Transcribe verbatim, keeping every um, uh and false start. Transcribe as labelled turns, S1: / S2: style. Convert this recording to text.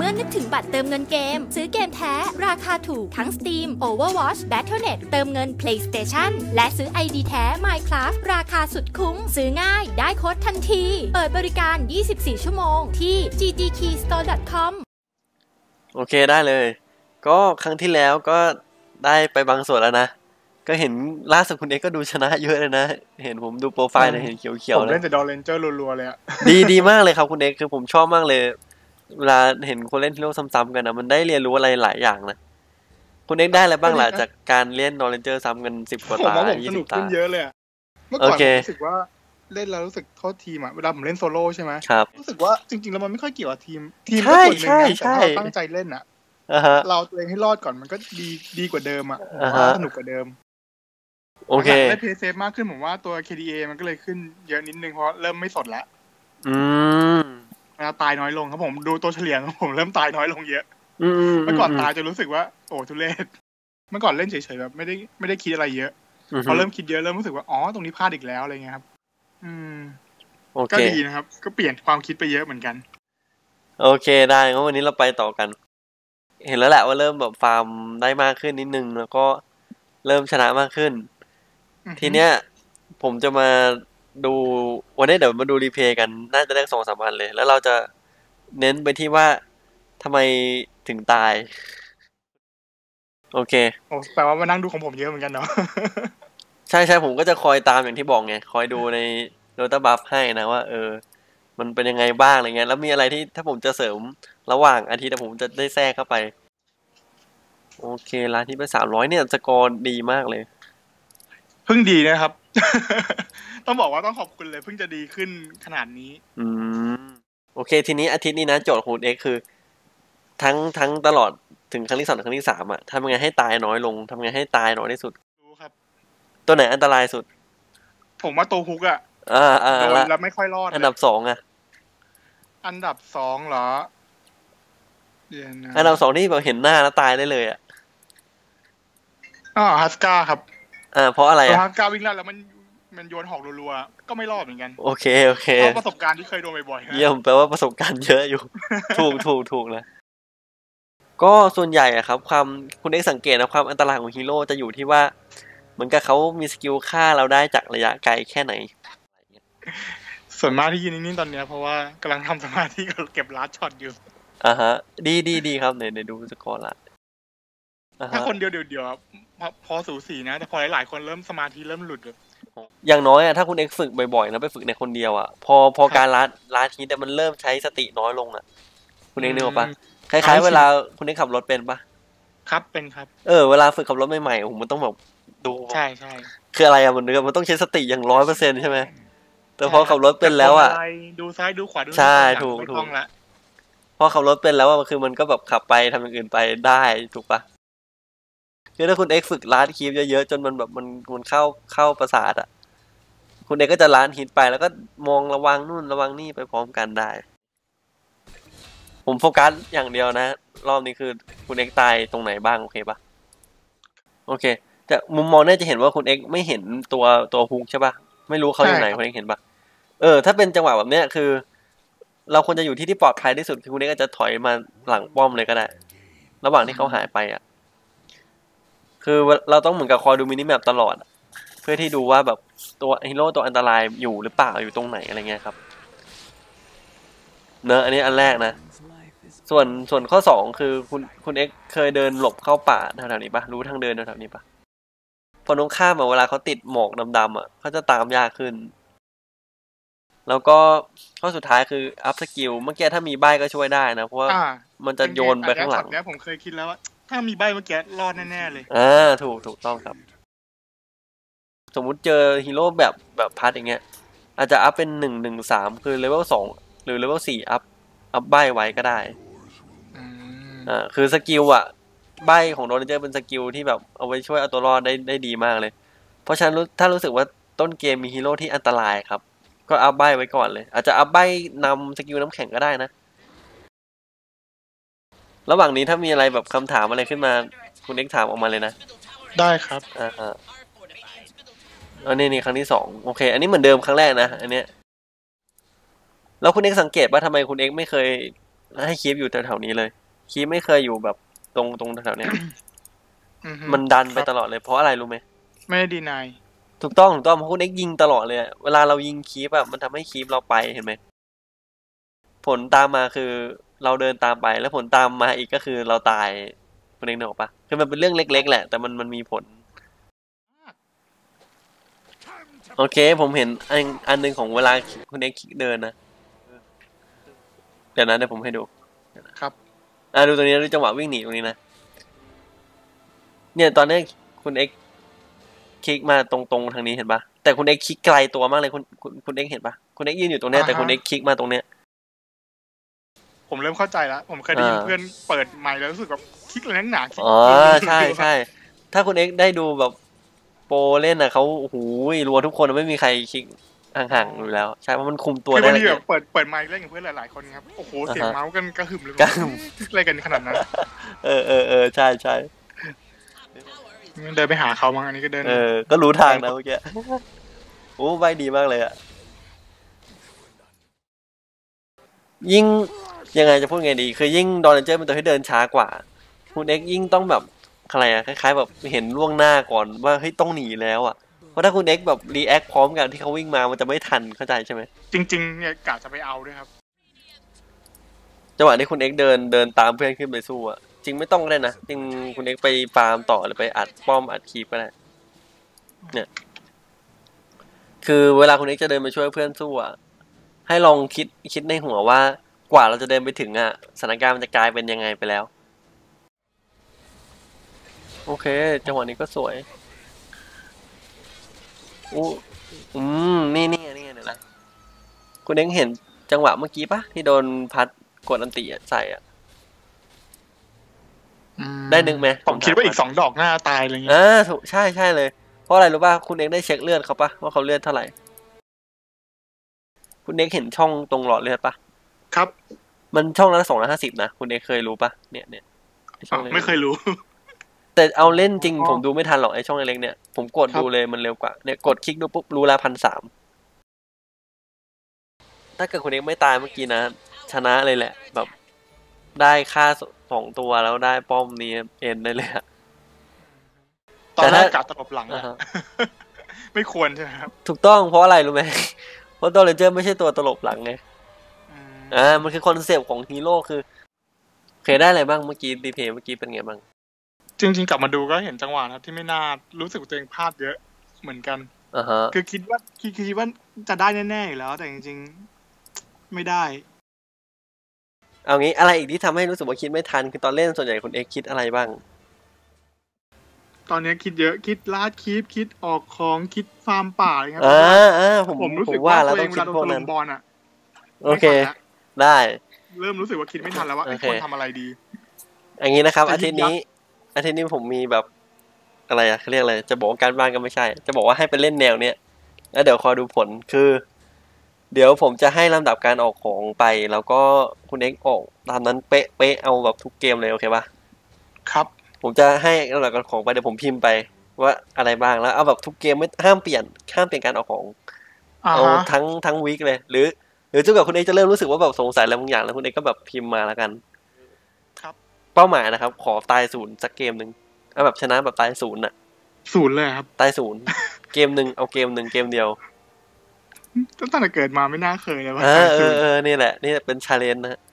S1: มื่อนึกถึงบัตรเติมเงินเกมซื้อเกมแท้ราคาถูกทั้ง Steam, Overwatch, แบทเทิลเน็ต เติมเงิน PlayStation และซื้อ ไอ ดี แท้ Minecraft ราคาสุดคุ้มซื้อง่ายได้โค้ดทันทีเปิดบริการยี่สิบสี่ชั่วโมงที่ จี จี คีย์ สโตร์ ดอท คอม
S2: โอเคได้เลยก็ครั้งที่แล้วก็ได้ไปบางส่วนแล้วนะก็เห็นล่าสุดคุณเอ็กก็ดูชนะเยอะเลยนะเห็นผมดูโปรไฟล์เนี่ยเห็นเขียวๆ
S3: ผมเล่นแต่ดอลเลนเจอร์รัวๆเลยอะ
S2: ดีดีมากเลยครับคุณเอ็กคือผมชอบมากเลยเวลาเห็นคนเล่นฮีโร่ซ้ำๆกันนะมันได้เรียนรู้อะไรหลายอย่างนะคุณเอ็กได้อะไรบ้างล่ะจากการเล่นดอลเลนเจอร์ซ้ำกันสิบกว่าตา
S3: ยี่สิบตาผมสนุกขึ้นเยอะเลยเมื่อก่อนรู้สึกว่าเล่นแล้วรู้สึกโทษทีมอะเวลาผมเล่นโซโล่ใช่ไหมรู้สึกว่าจริงๆแล้วมันไม่ค่อยเกี่ยวกับทีมทีมก็ส่วนหนึ่งนะแต่เราตั้งใจเล่นอะเราตัวเองให้รอดก่อนมันก็ดีดีกว่าเดิมอ่ะสนุกกว่าเดิม
S2: โอเค
S3: ได้เพย์เซฟมากขึ้นผมว่าตัว เค ดี เอ มันก็เลยขึ้นเยอะนิดนึงเพราะเริ่มไม่สดแล้ว
S2: อืม
S3: เวลาตายน้อยลงครับผมดูตัวเฉลี่ยของผมเริ่มตายน้อยลงเยอะเมื่อก่อนตายจะรู้สึกว่าโอ้ทุเรศเมื่อก่อนเล่นเฉยๆแบบไม่ได้ไม่ได้คิดอะไรเยอะพอเริ่มคิดเยอะเริ่มรู้สึกว่าอ๋อตรงนี้พลาดอีกแล้วอะไรเงี้ยครับอืมก็ดีนะครับก็เปลี่ยนความคิดไปเยอะเหมือนกัน
S2: โอเคได้งั้นวันนี้เราไปต่อกันเห็นแล้วแหละว่าเริ่มแบบฟาร์มได้มากขึ้นนิดนึงแล้วก็เริ่มชนะมากขึ้นทีเนี้ยผมจะมาดูวันนี้เดี๋ยวมาดูรีเพย์กันน่าจะได้สองสามวันเลยแล้วเราจะเน้นไปที่ว่าทำไมถึงตายโอเค
S3: โอ้แปลว่ามานั่งดูของผมเยอะเหมือนกันเนาะ
S2: ใช่ใช่ผมก็จะคอยตามอย่างที่บอกไงคอยดูในโดต้าบัฟให้นะว่าเออมันเป็นยังไงบ้างอะไรเงี้ยแล้วมีอะไรที่ถ้าผมจะเสริมระหว่างอาทิตย์ผมจะได้แทรกเข้าไปโอเคร้านที่ไปสามร้อยเนี่ยสกอร์ดีมากเลย
S3: เพิ่งดีนะครับ ต้องบอกว่าต้องขอบคุณเลยเพิ่งจะดีขึ้นขนาดนี้
S2: อืมโอเคทีนี้อาทิตย์นี้นะโจทย์ของคุณเอ็กคือทั้งทั้งตลอดถึงครั้งที่สองถึงครั้งที่สามอ่ะทำยังไงให้ตายน้อยลงทำยังไงให้ตายน้อยที่สุด
S3: รู้ครับ
S2: ตัวไหนอันตรายสุด
S3: ผมว่าตัวฮุกอ่ะ
S2: อ่าอ่า
S3: โดนแล้วไม่ค่อยรอด
S2: อันดับสองอ่ะ
S3: อันดับสองเหรอ
S2: อันดับสองที่แบบเห็นหน้าแล้วตายได้เลยอ่ะ
S3: อ๋อฮัสก้าครับ
S2: อ่าเพราะอะไรอ่ะ
S3: ฮัสก้าวิ่งแล้วแล้วมันมันโยนหอกรัวๆก็ไม่รอดเหมือนกัน
S2: โอเคโอเค
S3: เพราะประสบการณ์ที่เคยโดนบ่อย
S2: ๆเยี่ยมแปลว่าประสบการณ์เยอะอยู่ถูกถูกถูกนะก็ส่วนใหญ่อะครับความคุณเอ็กสังเกตนะความอันตรายของฮีโร่จะอยู่ที่ว่าเหมือนกับเขามีสกิลฆ่าเราได้จากระยะไกลแค่ไหน
S3: ส่วนมากที่ยืนนิ่งๆตอนนี้เพราะว่ากำลังทำสมาธิเก็บลัดช็อตอยู่
S2: อ่าฮะดีดีดีครับเดี๋ยวเดี๋ยวดูสกอร์ละ
S3: ถ้าคนเดียวเดียวๆพอสูสีนะแต่พอหลายๆคนเริ่มสมาธิเริ่มหลุด
S2: อย่างน้อยอะถ้าคุณเอ็กฝึกบ่อยๆนะไปฝึกในคนเดียวอะพอพอการลัดลัดทีแต่มันเริ่มใช้สติน้อยลงอะคุณเอ็กนึกออกปะคล้ายๆเวลาคุณเอ็กขับรถเป็นปะ
S3: ครับเป็นครับ
S2: เออเวลาฝึกขับรถใหม่ๆผมมันต้องแบบดู
S3: ใช่ใช่
S2: คืออะไรอะมันเนื้อมันต้องใช้สติอย่างร้อยเปอร์เซ็นต์ใช่ไหมแต่พอขับรถเป็นแล้วอะ
S3: ดูซ้ายดูขวาดู
S2: ใช่ถูกถูกพอขับรถเป็นแล้วอะคือมันก็แบบขับไปทำอย่างอื่นไปได้ถูกปะคือถ้าคุณเอ็กฝึกลัดคีบเยอะๆจนมันแบบมันมันเข้าเข้าประสาทอะคุณเอ็กก็จะลัดฮิตไปแล้วก็มองระวังนู่นระวังนี่ไปพร้อมกันได้ผมโฟกัสอย่างเดียวนะรอบนี้คือคุณเอ็กตายตรงไหนบ้างโอเคปะโอเคแต่มุมมองน่าจะเห็นว่าคุณเอ็กไม่เห็นตัวตัวฮุกใช่ปะไม่รู้เขาอยู่ไหนคุณเอ็กเห็นปะเออถ้าเป็นจังหวะแบบเนี้ยคือเราควรจะอยู่ที่ที่ปลอดภัยที่สุดคือคุณเอ็กก็จะถอยมาหลังป้อมเลยก็ได้ระหว่างที่เขาหายไปอ่ะคือเราต้องเหมือนกับคอยดูมินิแมปตลอดเพื่อที่ดูว่าแบบตัวฮีโร่ตัวอันตรายอยู่หรือเปล่าอยู่ตรงไหนอะไรเงี้ยครับเนอะอันนี้อันแรกนะส่วนส่วนข้อสองคือคุณคุณเอ็กเคยเดินหลบเข้าป่าแถวๆนี้ปะรู้ทางเดินแถวๆนี้ปะพอน้องข้ามมาเวลาเขาติดหมอกดำๆอ่ะเขาจะตามยากขึ้นแล้วก็ข้อสุดท้ายคืออัพสกิลเมื่อกี้ถ้ามีใบก็ช่วยได้นะเพราะว่ามันจะโยนไปข้างหลัง
S3: เนี่ยผมเคยคิดแล้วว่าถ้ามีใบเมื่อกี้รอดแน่ๆเลย
S2: อ่าถูกถูกต้องครับสมมุติเจอฮีโร่แบบแบบพัดอย่างเงี้ยอาจจะอัพเป็นหนึ่งหนึ่งสามคือเลเวลสองหรือเลเวลสี่อัพอัพใบไว้ก็ได้อ่าคือสกิลอ่ะใบของโดนเจอเป็นสกิลที่แบบเอาไว้ช่วยเอาตัวรอดได้ได้ดีมากเลยเพราะฉะนั้นถ้ารู้สึกว่าต้นเกมมีฮีโร่ที่อันตรายครับก็อัพใบไว้ก่อนเลยอาจจะอัพใบนำสกิลน้ำแข็งก็ได้นะระหว่างนี้ถ้ามีอะไรแบบคำถามอะไรขึ้นมาคุณเอ็กถามออกมาเลยนะ
S3: ได้ครับ
S2: อ่าอ่าอันนี้นี่ครั้งที่สองโอเคอันนี้เหมือนเดิมครั้งแรกนะอันเนี้ยแล้วคุณเอ็กสังเกตว่าทำไมคุณเอ็กไม่เคยแล้วให้คีปอยู่แถวๆนี้เลยคีปไม่เคยอยู่แบบตรงตรงแถวๆเนี้ยมันดันไปตลอดเลยเพราะอะไรรู้ไหม
S3: ไม่ได้ดีนาย
S2: ถูกต้องถูกต้องเพราะคุณเอ็กยิงตลอดเลยเวลาเรายิงคีปอะมันทำให้คีปเราไปเห็นไหมผลตามมาคือเราเดินตามไปแล้วผลตามมาอีกก็คือเราตายคุณเอ็กนึกออกปะคือมันเป็นเรื่องเล็กๆแหละแต่มันมันมีผลโอเคผมเห็นอันอันหนึ่งของเวลาคุณเอ็กเดินนะเดี๋ยวนะเดี๋ยวผมให้ดู
S3: ครับ
S2: อ่าดูตัวนี้ดูจังหวะวิ่งหนีตรงนี้นะเนี่ยตอนนี้คุณเอ็กคลิกมาตรงๆทางนี้เห็นปะแต่คุณเอ็กคลิกไกลตัวมากเลยคุณคุณคุณเอ็กเห็นปะคุณเอ็กยืนอยู่ตรงนี้แต่คุณเอ็กคลิกมาตรงเนี้ย
S3: ผมเริ่มเข้าใจแล้วผมเคยได้ยินเพื่อนเปิดไมค์แล้วรู้สึกแบบคลิกแรงหนา
S2: อ๋อใช่ใช่ถ้าคุณเอ็กได้ดูแบบโปรเล่นน่ะเขาโอ้โหรัวทุกคนไม่มีใครคลิกห่างๆอยู่แล้วใช่เพราะมันคุมตัวได้
S3: เลยแบบเปิดเปิดไมค์เล่นกับเพื่อนหลายๆคนครับโอ้โหเสียงเมาส์กันกระหึ่มเลยกระหึ่มอะไรกันขนาดนั้น
S2: เออเออเออใช่ใช่
S3: เดินไปหาเขามั้งอันนี้ก็เดิน
S2: เออก็รู้ทางนะเมื่อกี้โอ้ใบดีมากเลยอ่ะยิ่งยังไงจะพูดไงดีคือยิ่งดอนเรนเจอร์เป็นตัวที่เดินช้ากว่าคุณเอ็กยิ่งต้องแบบอะไรอะคล้ายๆแบบเห็นล่วงหน้าก่อนว่าเฮ้ยต้องหนีแล้วอ่ะเพราะถ้าคุณเอ็กแบบรีแอคพร้อมกันที่เขาวิ่งมามันจะไม่ทันเข้าใจใช่ไหม
S3: จริงๆเนี่ยกะจะไปเอาด้วยครับ
S2: จังหวะที่คุณเอ็กเดินเดินตามเพื่อนขึ้นไปสู้อ่ะจริงไม่ต้องเลยนะจริงคุณเอ็กไปฟาร์มต่อหรือไปอัดป้อมอัดคีปก็ได้เนี่ยคือเวลาคุณเอ็กจะเดินไปช่วยเพื่อนสู้อ่ะให้ลองคิดคิดในหัวว่ากว่าเราจะเดินไปถึงอ่ะสถานการณ์มันจะกลายเป็นยังไงไปแล้วโอเคจังหวะนี้ก็สวยอู้อืมนี่นี่นี่เดี๋ยวนะคุณเอ็กเห็นจังหวะเมื่อกี้ปะที่โดนพัดกดอันติใส่อ่ะได้นึงไหม
S3: ผมคิดว่าอีกสองดอกหน้าตายอะไรเงี้
S2: ยอ่าถูกใช่ใช่เลยเพราะอะไรรู้ป่ะคุณเอ็กได้เช็คเลือดเขาปะว่าเขาเลือดเท่าไหร่คุณเอ็กเห็นช่องตรงหลอดเลือดปะ
S3: ครับ
S2: มันช่องละสองร้อยห้าสิบนะคุณเอ็กเคยรู้ปะเนี่ยเนี่ย
S3: ไม่เคยรู้
S2: แต่เอาเล่นจริงผมดูไม่ทันหรอกไอช่องเล็กเนี่ยผมกดดูเลยมันเร็วกว่าเนี่ยกดคลิกดูปุ๊บรู้ละพันสามถ้าเกิดคุณเอ็กไม่ตายเมื่อกี้นะชนะเลยแหละแบบได้ค่าสองตัวแล้วได้ป้อมนี้เอ็นได้เลยอะ
S3: ตอนแรกกะตลบหลังอะไม่ควรใช่ไหมครับ
S2: ถูกต้องเพราะอะไรรู้ไหมเพราะตัวเรนเจอร์ไม่ใช่ตัวตลบหลังไงอ่ามันคือคอนเซปต์ของฮีโร่คือเคยได้อะไรบ้างเมื่อกี้ดีเพย์เมื่อกี้เป็นไงบ้าง
S3: จริงๆกลับมาดูก็เห็นจังหวะนะที่ไม่น่ารู้สึกตัวเองพลาดเยอะเหมือนกัน
S2: อ่าฮะ
S3: คือคิดว่าคิดคิดว่าจะได้แน่ๆอยู่แล้วแต่จริงๆไม่ได้
S2: เอางี้อะไรอีกที่ทำให้รู้สึกว่าคิดไม่ทันคือตอนเล่นส่วนใหญ่คุณเอ็กคิดอะไรบ้าง
S3: ตอนนี้คิดเยอะคิดลาดคีปคิดออกของคิดฟาร์มป่าอะไรครับ
S2: อ่าอ่าผม
S3: ผมรู้สึกว่าตัวเองเวลาโดนตะลุมบอลอ่ะ
S2: โอเคได้
S3: เริ่มรู้สึกว่าคิดไม่ทันแล้วว่าควรทำอะไรดี
S2: อย่างนี้นะครับอาทิตย์นี้อาทิตย์นี้ผมมีแบบอะไรอะเขาเรียกอะไรจะบอกการบ้านก็ไม่ใช่จะบอกว่าให้ไปเล่นแนวเนี้ยแล้วเดี๋ยวคอยดูผลคือเดี๋ยวผมจะให้ลำดับการออกของไปแล้วก็คุณเอ็กออกตามนั้นเป๊ะเป๊ะเอาแบบทุกเกมเลยโอเคป่ะ
S3: ครับ
S2: ผมจะให้ลำดับการของไปเดี๋ยวผมพิมพ์ไปว่าอะไรบ้างแล้วเอาแบบทุกเกมไม่ห้ามเปลี่ยนห้ามเปลี่ยนการออกของเอาทั้งทั้งวีคเลยหรือหรือจนกว่าคุณเอ็กจะเริ่มรู้สึกว่าแบบสงสัยอะไรบางอย่างแล้วคุณเอ็กก็แบบพิมพ์มาแล้วกัน
S3: ครับ
S2: เป้าหมายนะครับขอตายศูนย์สักเกมหนึ่งเอาแบบชนะแบบตายศูนย์อะ
S3: ศูนย์เลยครับ
S2: ตายศูนย์เกมหนึ่งเอาเกมหนึ่งเกมเดียว
S3: ตั้งแต่เกิดมาไม่น่าเคยเลยว่า
S2: เออเออเออนี่แหละนี่เป็นชาเลนจ์นะ